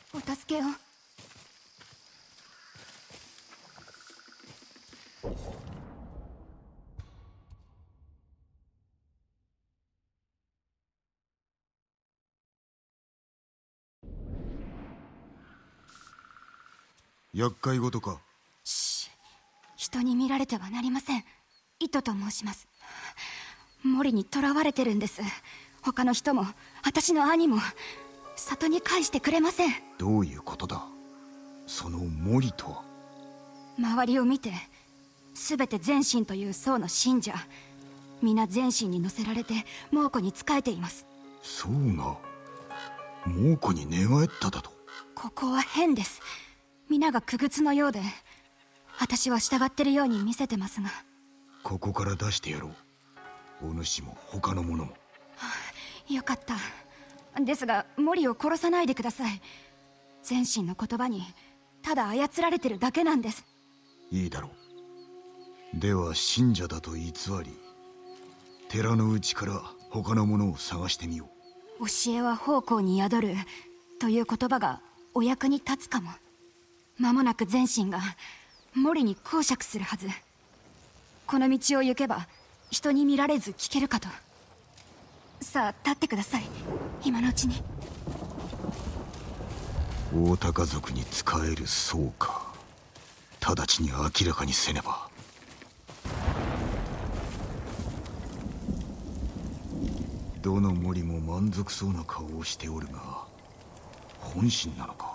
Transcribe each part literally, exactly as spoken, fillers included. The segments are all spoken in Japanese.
お助けを。 厄介事か。 し人に見られてはなりません。糸と申します。森に囚われてるんです。他の人も私の兄も里に返してくれません。 どういうことだ、その森とは。 周りを見て、全て前神という僧の信者、皆前神に乗せられて猛虎に仕えています。 僧が猛虎に寝返っただと。 ここは変です。皆が傀儡のようで、私は従ってるように見せてますが。 ここから出してやろう、お主も他の者も。 はあ、よかった。ですが森を殺さないでください。前神の言葉にただ操られてるだけなんです。 いいだろう。では信者だと偽り、寺の内から他の者を探してみよう。教えは奉公に宿るという言葉がお役に立つかも。間もなく前神が森に講釈するはず。この道を行けば人に見られず聞けるかと。さあ立ってください、今のうちに。 大高族に仕える僧か。直ちに明らかにせねば。どの森も満足そうな顔をしておるが、本心なのか。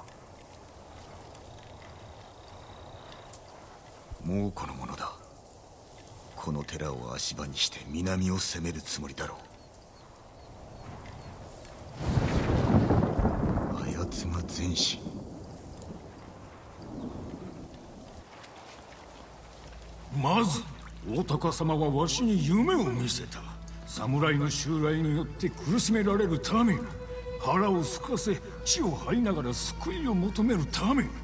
猛虎のものだ。この寺を足場にして南を攻めるつもりだろう。あやつが前神。 まず大高様はわしに夢を見せた。侍の襲来によって苦しめられるために、腹をすかせ血を吐いながら救いを求めるために。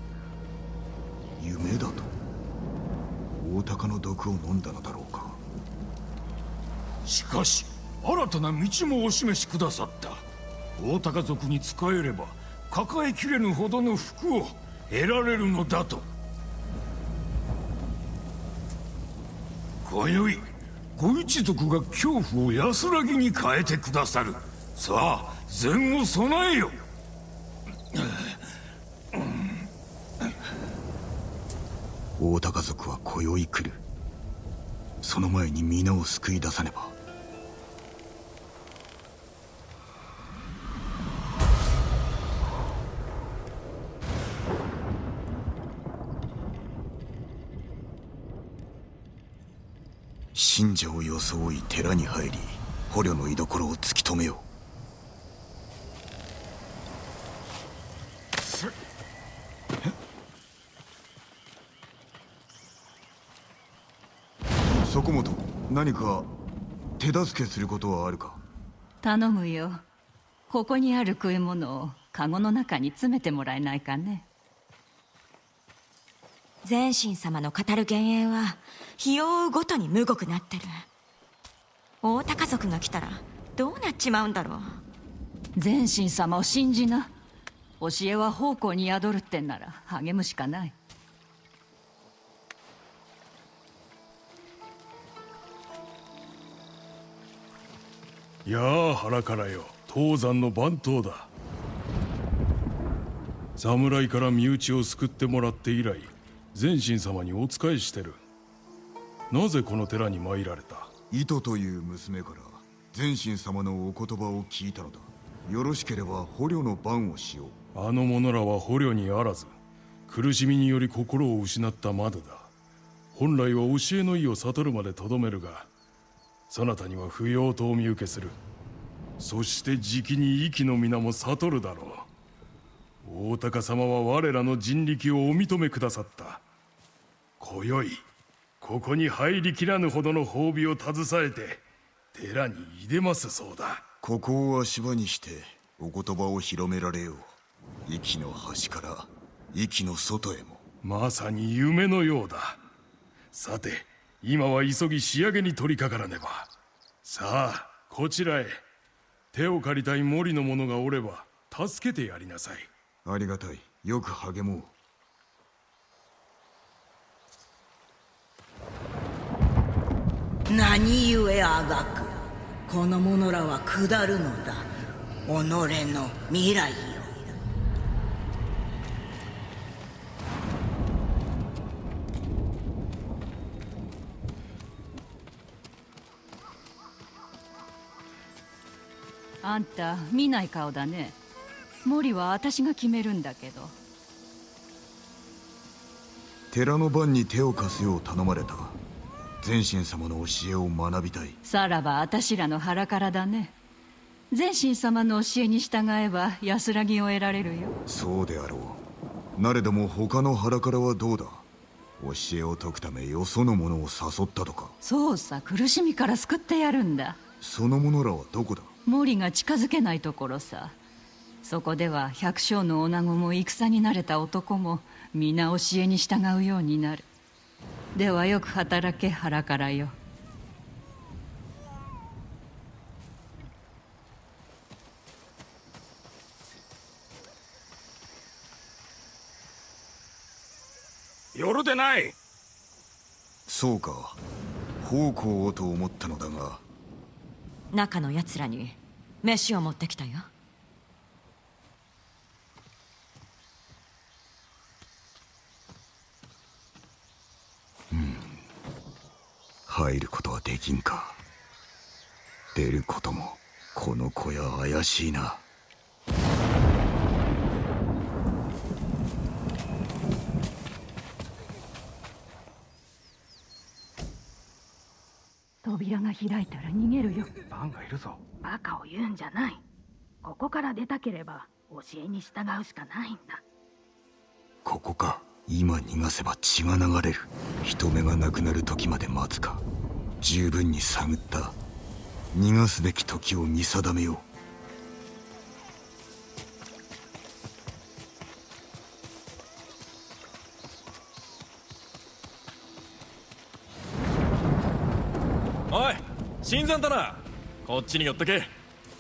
夢だと。大高の毒を飲んだのだろうか。 しかし新たな道もお示しくださった。大高族に仕えれば抱えきれぬほどの福を得られるのだと。今宵ご一族が恐怖を安らぎに変えてくださる。さあ善を備えよ。 大高族は今宵来る。その前に皆を救い出さねば。信者を装い寺に入り、捕虜の居所を突き止めよう。そこもと、何か手助けすることはあるか。 頼むよ。ここにある食い物をカゴの中に詰めてもらえないかね。 前神様の語る幻影は日を追うごとに無ごくなってる。大高族が来たらどうなっちまうんだろう。 前神様を信じな。教えは奉公に宿るってんなら励むしかない。 やあ腹からよ、東山の番頭だ。侍から身内を救ってもらって以来、前神様にお仕えしてる。なぜこの寺に参られた？ 糸という娘から前神様のお言葉を聞いたのだ。よろしければ捕虜の番をしよう。あの者らは捕虜にあらず、苦しみにより心を失ったまでだ。本来は教えの意を悟るまでとどめるが、そなたには不要とお見受けする。そしてじきに息の皆も悟るだろう。大高様は我らの人力をお認めくださった。今宵ここに入りきらぬほどの褒美を携えて寺に出ますそうだ。 ここを足場にしてお言葉を広められよう。息の端から息の外へも。 まさに夢のようだ。さて今は急ぎ仕上げに取り掛からねば。さあこちらへ。手を借りたい森の者がおれば助けてやりなさい。 ありがたい。よく励もう。 何故あがく。この者らは下るのだ。己の未来よ。 あんた見ない顔だね。森は私が決めるんだけど。 寺の番に手を貸すよう頼まれた。前神様の教えを学びたい。 さらば私らの腹からだね。前神様の教えに従えば安らぎを得られるよ。 そうであろう。なれども他の腹からはどうだ。教えを解くためよその者を誘ったとか。 そうさ、苦しみから救ってやるんだ。 その者らはどこだ。 森が近づけないところさ。そこでは百姓の女子も戦に慣れた男も皆教えに従うようになる。ではよく働け、腹からよ。 夜でない。 そうか、奉公をと思ったのだが。 中のやつらに飯を持ってきたよ。 入ることはできんか。出ることもこの小屋怪しいな。 扉が開いたら逃げるよ。 バンがいるぞ。 バカを言うんじゃない。ここから出たければ教えに従うしかないんだ。 ここか。今逃がせば血が流れる。人目がなくなる時まで待つか。十分に探った。逃がすべき時を見定めよう。おい、新参だな。こっちに寄ってけ。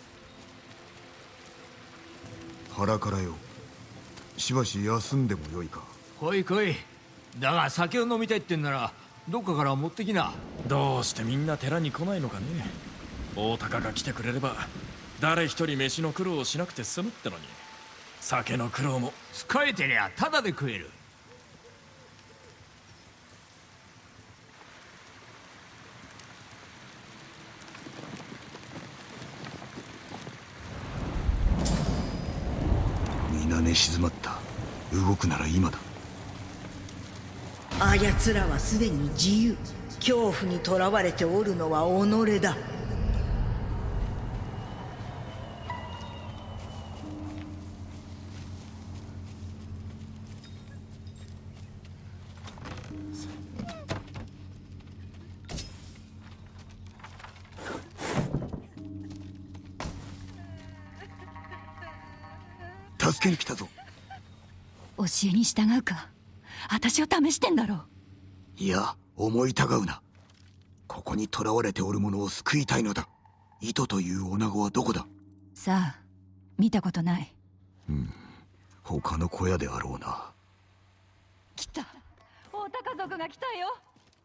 腹からよ。しばし休んでもよいか。 来い来い。だが酒を飲みたいってんならどっかから持ってきな。 どうしてみんな寺に来ないのかね。大高が来てくれれば誰一人飯の苦労をしなくて済むってのに、酒の苦労も。 使えてりゃタダで食える。 皆寝静まった。動くなら今だ。 あやつらはすでに自由、恐怖にとらわれておるのは己だ。 助けに来たぞ。 教えに従うか。私を試してんだろう。 いや、思いたがうな。ここに囚われておる者を救いたいのだ。糸という女子はどこだ。 さあ、見たことない。 うん、他の小屋であろうな。 来た。大高族が来たよ。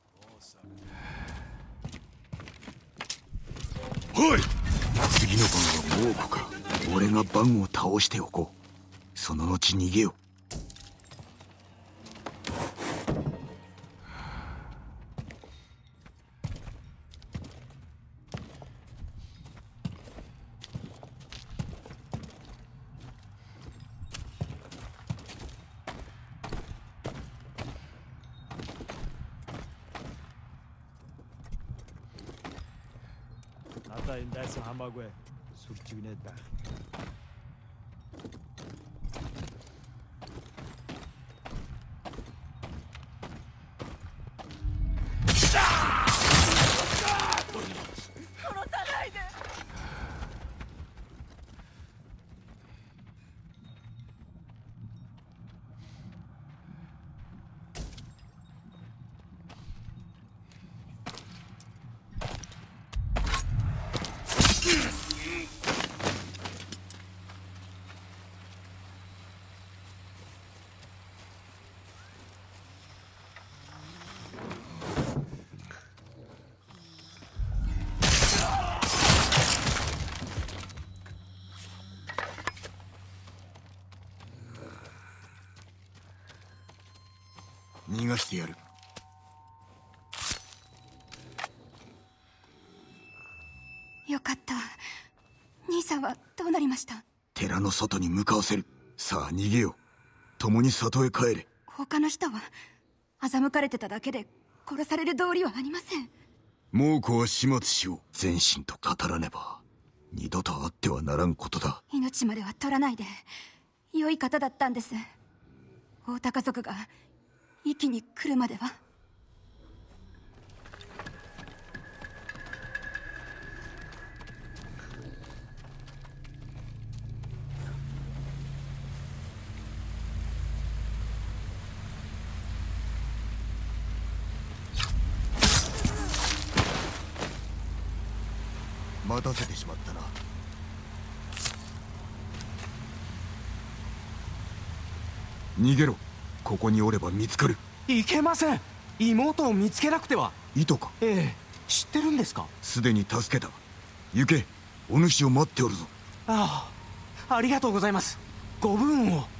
おい、次の番は猛虎か。俺が番を倒しておこう。その後逃げよ。 Ata indai sa hamagwe surchinet ba. 逃がしてやる。 よかった。兄さんはどうなりました？ 寺の外に向かわせる。さあ逃げよう。共に里へ帰れ。 他の人は欺かれてただけで殺される道理はありません。 猛虎は始末しよう。全身と語らねば二度と会ってはならんことだ。 命までは取らないで。良い方だったんです。大高族が一気に来るまでは。 待たせてしまったな。逃げろ。ここにおれば見つかる。 いけません。妹を見つけなくては。 糸か？ ええ、知ってるんですか？ すでに助けた。行け。お主を待っておるぞ。 ああ、ありがとうございます。ご分を。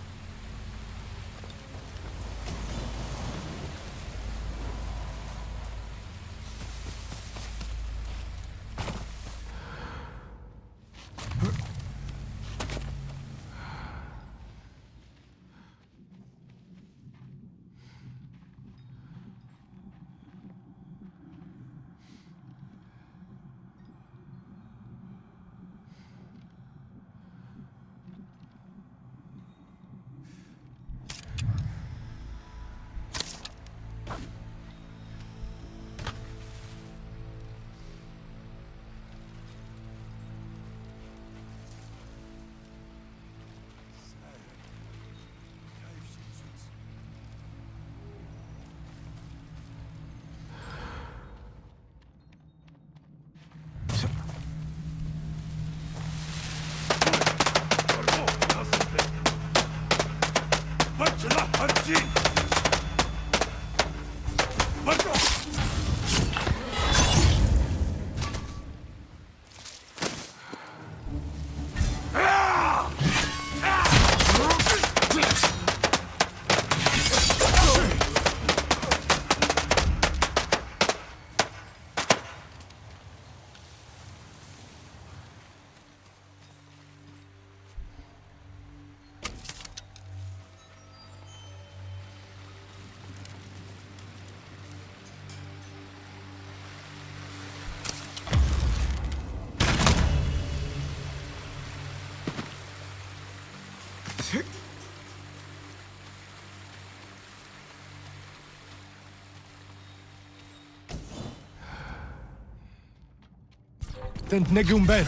Tente Negumber.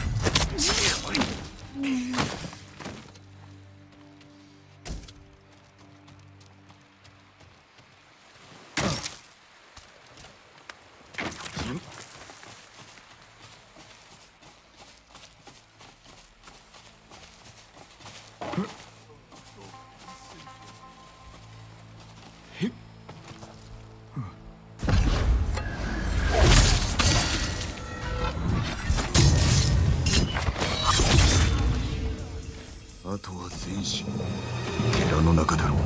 あとは全身寺の中だろう。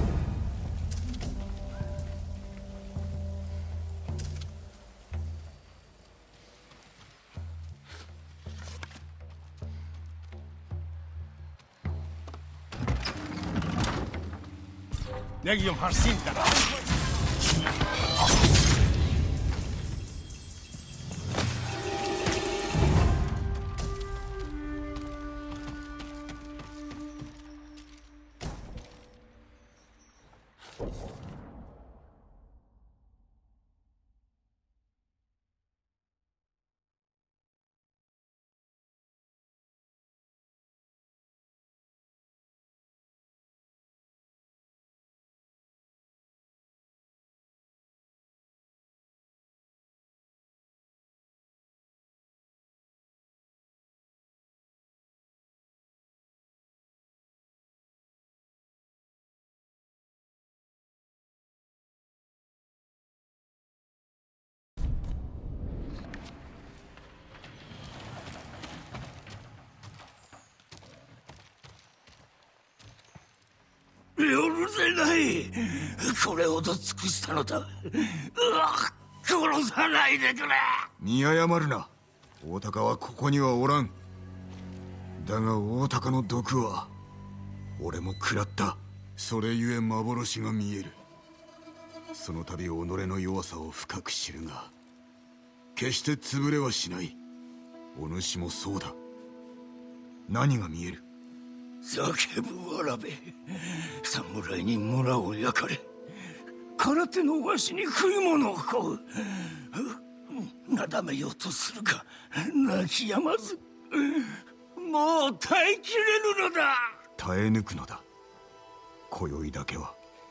Negium Harsinta. 許せない。これほど尽くしたのだ。うわ、殺さないでくれ。 見誤るな。大鷹はここにはおらん。だが大鷹の毒は俺も食らった。それゆえ幻が見える。その度己の弱さを深く知るが、決して潰れはしない。お主もそうだ。何が見える？ 叫ぶわらべ。侍に村を焼かれ、空手のわしに食い物を乞う。なだめようとするが泣き止まず、もう耐えきれぬのだ。 耐え抜くのだ、今宵だけは。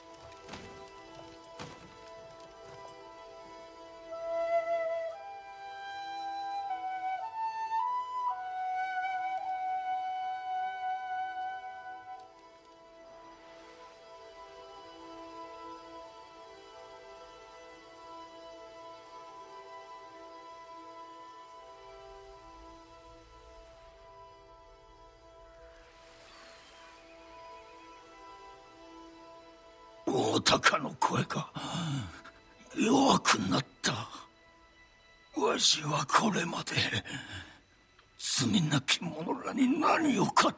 大鷹の声が弱くなった。わしはこれまで罪なき者らに何を語った？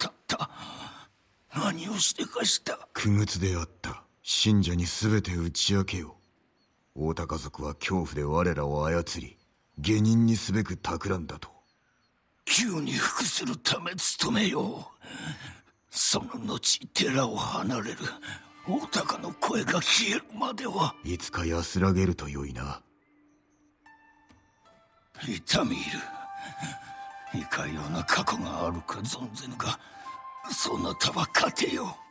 何をしてかした？ 苦靴であった。信者に全て打ち明けよう。大鷹族は恐怖で我らを操り、下忍にすべく企んだと。 急に服するため努めよう。その後寺を離れる。大鷹の声が消えるまでは。 いつか安らげるとよいな。 痛み入る。いかような過去があるか存ぜぬが、そなたは勝てよ。